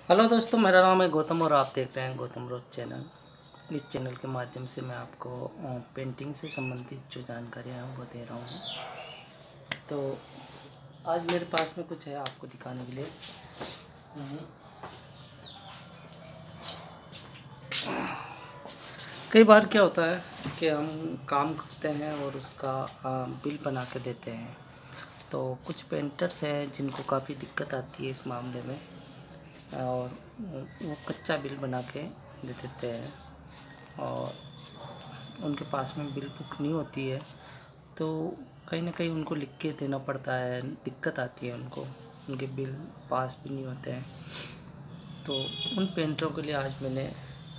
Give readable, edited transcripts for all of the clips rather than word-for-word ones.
Hello दोस्तों, मेरा नाम है गौतम और आप देख रहे हैं गौतम रोज चैनल। इस चैनल के माध्यम से मैं आपको पेंटिंग से संबंधित जो जानकारियाँ हैं वो दे रहा हूँ। तो आज मेरे पास में कुछ है आपको दिखाने के लिए। कई बार क्या होता है कि हम काम करते हैं और उसका बिल बना के देते हैं। तो कुछ पेंटर्स हैं जिनको काफ़ी दिक्कत आती है इस मामले में, और वो कच्चा बिल बना के दे देते हैं और उनके पास में बिल बुक नहीं होती है। तो कहीं ना कहीं उनको लिख के देना पड़ता है, दिक्कत आती है उनको, उनके बिल पास भी नहीं होते हैं। तो उन पेंटरों के लिए आज मैंने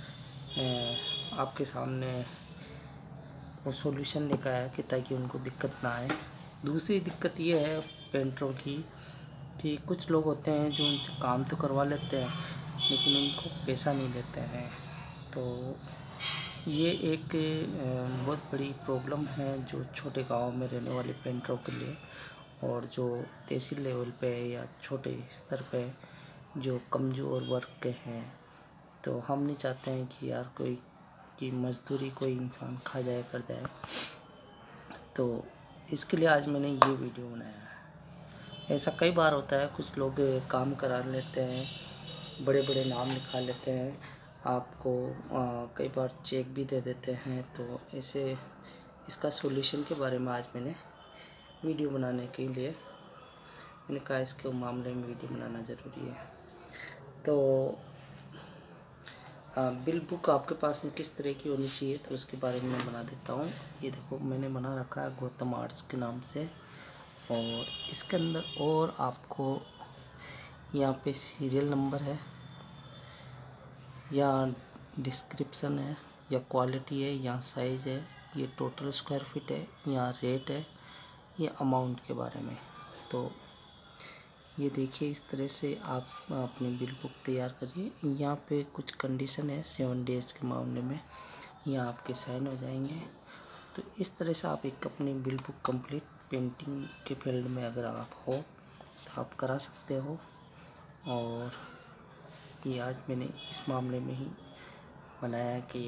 आपके सामने वो सॉल्यूशन लेकर आया कि ताकि उनको दिक्कत ना आए। दूसरी दिक्कत ये है पेंटरों की कि कुछ लोग होते हैं जो उनसे काम तो करवा लेते हैं लेकिन उनको पैसा नहीं देते हैं। तो ये एक बहुत बड़ी प्रॉब्लम है जो छोटे गांव में रहने वाले पेंटरों के लिए, और जो तहसील लेवल पे या छोटे स्तर पे जो कमज़ोर वर्ग के हैं। तो हम नहीं चाहते हैं कि यार कोई की मज़दूरी कोई इंसान खा जाए कर जाए। तो इसके लिए आज मैंने ये वीडियो बनाया है। ऐसा कई बार होता है, कुछ लोग काम करा लेते हैं, बड़े बड़े नाम लिखा लेते हैं, आपको कई बार चेक भी दे देते हैं। तो ऐसे इसका सॉल्यूशन के बारे में आज मैंने वीडियो बनाने के लिए मैंने कहा इसके मामले में वीडियो बनाना ज़रूरी है। तो बिल बुक आपके पास में किस तरह की होनी चाहिए तो उसके बारे में मैं बना देता हूँ। ये देखो, मैंने बना रखा है गौतम आर्ट्स के नाम से, और इसके अंदर और आपको यहाँ पे सीरियल नंबर है, या डिस्क्रिप्शन है, या क्वालिटी है, यहाँ साइज़ है, ये टोटल स्क्वायर फीट है, यहाँ रेट है, ये अमाउंट के बारे में। तो ये देखिए, इस तरह से आप अपनी बिल बुक तैयार करिए। यहाँ पे कुछ कंडीशन है 7 डेज़ के मामले में, यहाँ आपके साइन हो जाएंगे। तो इस तरह से आप एक अपनी बिल बुक कंप्लीट पेंटिंग के फील्ड में अगर आप हो तो आप करा सकते हो। और ये आज मैंने इस मामले में ही बनाया कि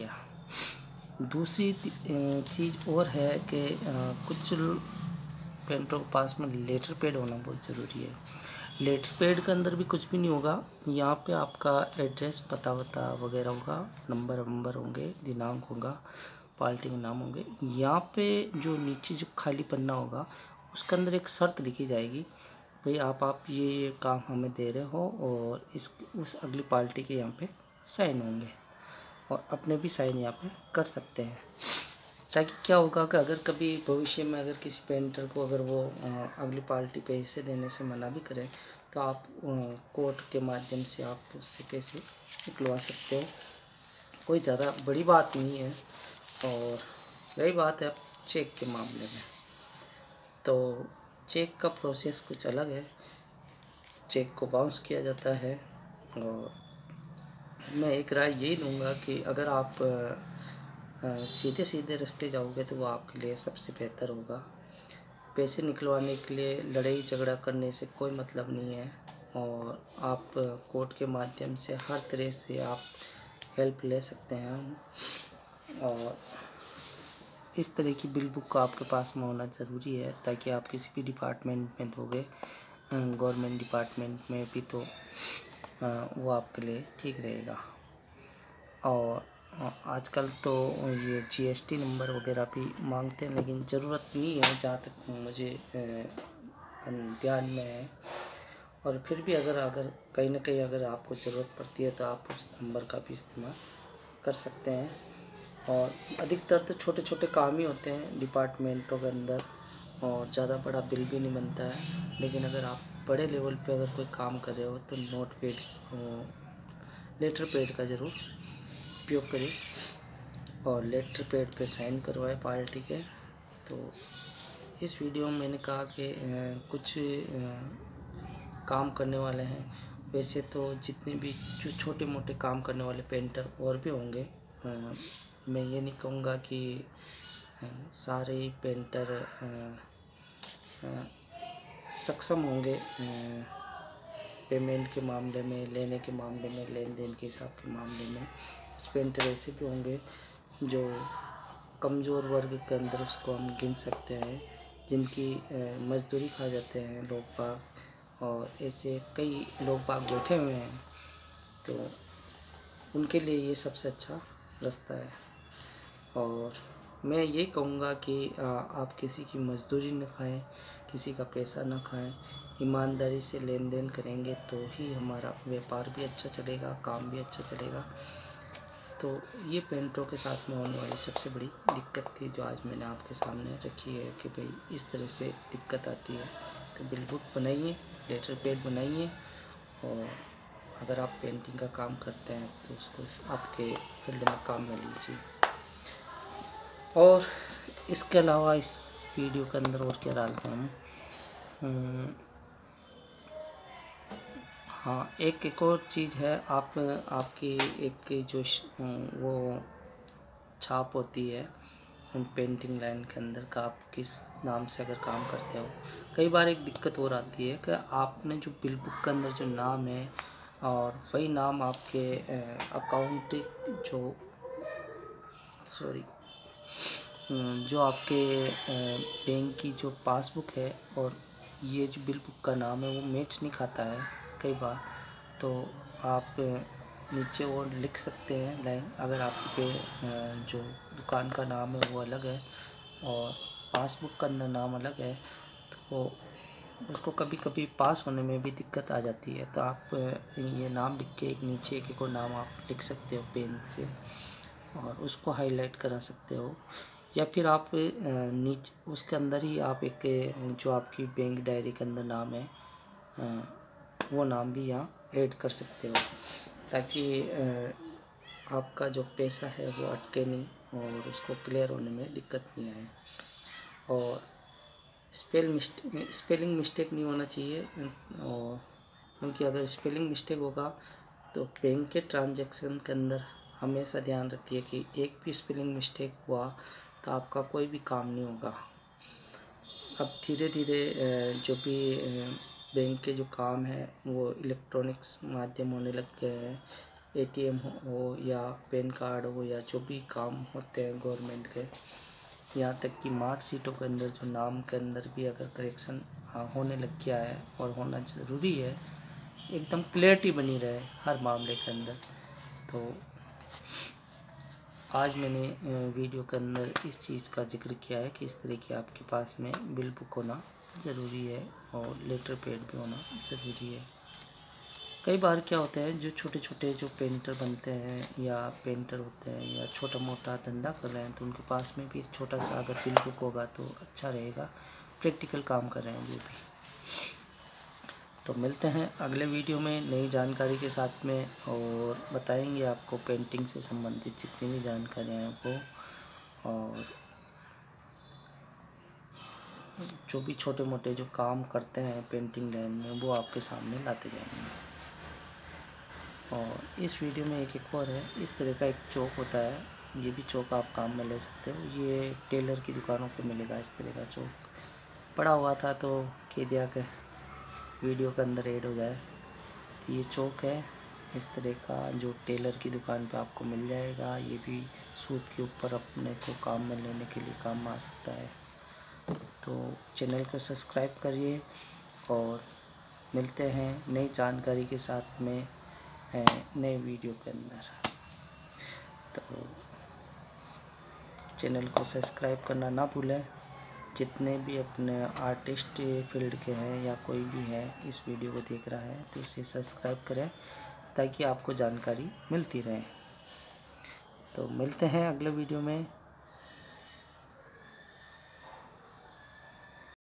दूसरी चीज़ और है कि कुछ पेंटरों के पास में लेटर पैड होना बहुत ज़रूरी है। लेटर पैड के अंदर भी कुछ भी नहीं होगा, यहाँ पे आपका एड्रेस, पता वता वगैरह होगा, नंबर होंगे, दिनांक होगा, पार्टी के नाम होंगे। यहाँ पे जो नीचे जो खाली पन्ना होगा उसके अंदर एक शर्त लिखी जाएगी, भाई आप ये काम हमें दे रहे हो और उस अगली पार्टी के यहाँ पे साइन होंगे, और अपने भी साइन यहाँ पे कर सकते हैं। ताकि क्या होगा कि अगर कभी भविष्य में अगर किसी पेंटर को अगर वो अगली पार्टी पैसे देने से मना भी करें तो आप कोर्ट के माध्यम से आप उससे पैसे निकलवा सकते हो। कोई ज़्यादा बड़ी बात नहीं है। और रही बात है चेक के मामले में, तो चेक का प्रोसेस कुछ अलग है। चेक को बाउंस किया जाता है, और मैं एक राय यही लूँगा कि अगर आप सीधे सीधे रास्ते जाओगे तो वो आपके लिए सबसे बेहतर होगा। पैसे निकलवाने के लिए लड़ाई झगड़ा करने से कोई मतलब नहीं है, और आप कोर्ट के माध्यम से हर तरह से आप हेल्प ले सकते हैं। और इस तरह की बिल बुक का आपके पास में होना ज़रूरी है, ताकि आप किसी भी डिपार्टमेंट में दोगे, गवर्नमेंट डिपार्टमेंट में भी, तो वो आपके लिए ठीक रहेगा। और आजकल तो ये जीएसटी नंबर वगैरह भी मांगते हैं, लेकिन ज़रूरत नहीं है जहाँ तक मुझे ध्यान में है। और फिर भी अगर कहीं ना कहीं अगर आपको ज़रूरत पड़ती है तो आप उस नंबर का भी इस्तेमाल कर सकते हैं। और अधिकतर तो छोटे छोटे काम ही होते हैं डिपार्टमेंटों के अंदर, और ज़्यादा बड़ा बिल भी नहीं बनता है। लेकिन अगर आप बड़े लेवल पे अगर कोई काम कर रहे हो तो नोट पैड, लेटर पैड का ज़रूर उपयोग करें, और लेटर पैड पे साइन करवाए पार्टी के। तो इस वीडियो में मैंने कहा कि कुछ काम करने वाले हैं, वैसे तो जितने भी जो छोटे मोटे काम करने वाले पेंटर और भी होंगे। मैं ये नहीं कहूँगा कि सारे पेंटर सक्षम होंगे पेमेंट के मामले में, लेने के मामले में, लेन देन के हिसाब के मामले में। कुछ पेंटर ऐसे भी होंगे जो कमज़ोर वर्ग के अंदर उसको हम गिन सकते हैं, जिनकी मजदूरी खा जाते हैं लोग बाग, और ऐसे कई लोग बाग बैठे हुए हैं, तो उनके लिए ये सबसे अच्छा रास्ता है। और मैं ये कहूँगा कि आप किसी की मजदूरी न खाएं, किसी का पैसा न खाएं, ईमानदारी से लेन देन करेंगे तो ही हमारा व्यापार भी अच्छा चलेगा, काम भी अच्छा चलेगा। तो ये पेंटरों के साथ में होने वाली सबसे बड़ी दिक्कत थी जो आज मैंने आपके सामने रखी है कि भाई इस तरह से दिक्कत आती है। तो बिल बुक बनाइए, लेटर पैड बनाइए, और अगर आप पेंटिंग का काम करते हैं तो उसको आपके फील्ड में काम में लीजिए। और इसके अलावा इस वीडियो के अंदर और क्या डालते हैं हम, हाँ, एक और चीज़ है, आपकी एक जो वो छाप होती है पेंटिंग लाइन के अंदर का, आप किस नाम से अगर काम करते हो। कई बार एक दिक्कत और आती है कि आपने जो बिल बुक के अंदर जो नाम है और वही नाम आपके अकाउंट जो आपके बैंक की जो पासबुक है और ये जो बिल बुक का नाम है वो मैच नहीं खाता है कई बार। तो आप नीचे और लिख सकते हैं लाइन, अगर आपके जो दुकान का नाम है वो अलग है और पासबुक का अंदर नाम अलग है, तो उसको कभी कभी पास होने में भी दिक्कत आ जाती है। तो आप ये नाम लिख के एक नीचे एक और नाम आप लिख सकते हो पेन से, और उसको हाईलाइट करा सकते हो, या फिर आप नीचे उसके अंदर ही आप एक जो आपकी बैंक डायरी के अंदर नाम है वो नाम भी यहाँ ऐड कर सकते हो, ताकि आपका जो पैसा है वो अटके नहीं और उसको क्लियर होने में दिक्कत नहीं आए। और स्पेलिंग मिस्टेक नहीं होना चाहिए, और क्योंकि अगर स्पेलिंग मिस्टेक होगा तो बैंक के ट्रांजैक्शन के अंदर हमेशा ध्यान रखिए कि एक भी स्पेलिंग मिस्टेक हुआ तो आपका कोई भी काम नहीं होगा। अब धीरे धीरे जो भी बैंक के जो काम है वो इलेक्ट्रॉनिक्स माध्यम होने लग गए हैं। एटीएम हो या पैन कार्ड हो या जो भी काम होते हैं गवर्नमेंट के, यहाँ तक कि मार्कशीटों के अंदर जो नाम के अंदर भी अगर करेक्शन होने लग गया है, और होना ज़रूरी है, एकदम क्लियरिटी बनी रहे हर मामले के अंदर। तो आज मैंने वीडियो के अंदर इस चीज़ का जिक्र किया है कि इस तरह की आपके पास में बिल बुक होना ज़रूरी है और लेटर पैड भी होना ज़रूरी है। कई बार क्या होता है, जो छोटे छोटे जो पेंटर बनते हैं या पेंटर होते हैं या छोटा मोटा धंधा कर रहे हैं, तो उनके पास में भी एक छोटा सा अगर बिल बुक होगा तो अच्छा रहेगा। प्रैक्टिकल काम कर रहे हैं जो भी। तो मिलते हैं अगले वीडियो में नई जानकारी के साथ में, और बताएंगे आपको पेंटिंग से संबंधित जितनी भी जानकारियाँ हैं वो, और जो भी छोटे मोटे जो काम करते हैं पेंटिंग लाइन में वो आपके सामने लाते जाएंगे। और इस वीडियो में एक और है, इस तरह का एक चौक होता है, ये भी चौक आप काम में ले सकते हो। ये टेलर की दुकानों पे मिलेगा इस तरह का चौक। पड़ा हुआ था तो कह दिया कि वीडियो के अंदर ऐड हो जाए। तो ये चौक है इस तरह का, जो टेलर की दुकान पे आपको मिल जाएगा। ये भी सूत के ऊपर अपने को काम में लेने के लिए काम में आ सकता है। तो चैनल को सब्सक्राइब करिए, और मिलते हैं नई जानकारी के साथ में नए वीडियो के अंदर। तो चैनल को सब्सक्राइब करना ना भूलें। जितने भी अपने आर्टिस्ट फील्ड के हैं या कोई भी है इस वीडियो को देख रहा है तो उसे सब्सक्राइब करें, ताकि आपको जानकारी मिलती रहे। तो मिलते हैं अगले वीडियो में।